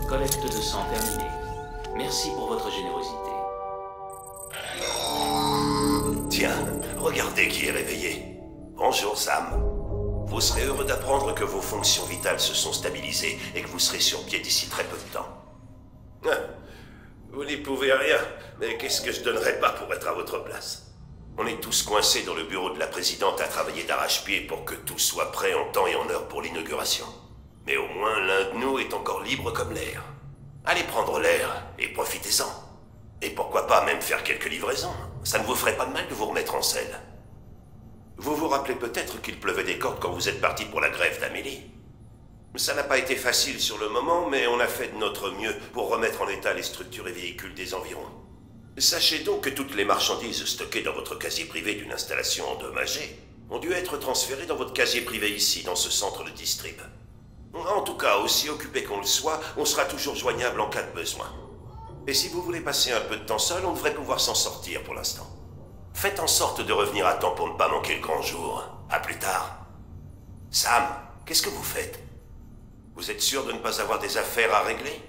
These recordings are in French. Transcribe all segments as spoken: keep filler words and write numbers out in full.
Collecte de sang terminée. Merci pour votre générosité. Tiens, regardez qui est réveillé. Bonjour, Sam. Vous serez heureux d'apprendre que vos fonctions vitales se sont stabilisées et que vous serez sur pied d'ici très peu de temps. Ah, vous n'y pouvez rien, mais qu'est-ce que je donnerais pas pour être à votre place? On est tous coincés dans le bureau de la présidente à travailler d'arrache-pied pour que tout soit prêt en temps et en heure pour l'inauguration. Mais au moins l'un de nous est encore libre comme l'air. Allez prendre l'air et profitez-en. Et pourquoi pas même faire quelques livraisons? Ça ne vous ferait pas de mal de vous remettre en selle. Vous vous rappelez peut-être qu'il pleuvait des cordes quand vous êtes parti pour la grève d'Amélie. Ça n'a pas été facile sur le moment, mais on a fait de notre mieux pour remettre en état les structures et véhicules des environs. Sachez donc que toutes les marchandises stockées dans votre casier privé d'une installation endommagée ont dû être transférées dans votre casier privé ici, dans ce centre de distrib. En tout cas, aussi occupé qu'on le soit, on sera toujours joignable en cas de besoin. Et si vous voulez passer un peu de temps seul, on devrait pouvoir s'en sortir pour l'instant. Faites en sorte de revenir à temps pour ne pas manquer le grand jour. À plus tard. Sam, qu'est-ce que vous faites? Vous êtes sûr de ne pas avoir des affaires à régler?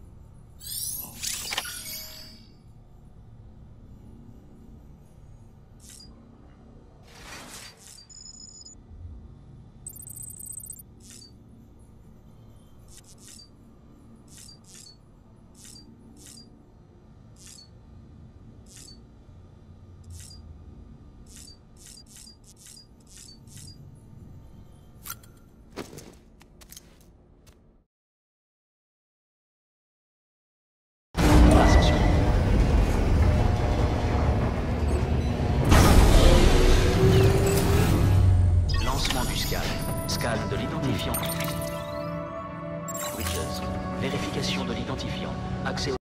Lancement du scan. Scan de l'identifiant. Witches. Vérification de l'identifiant. Accès au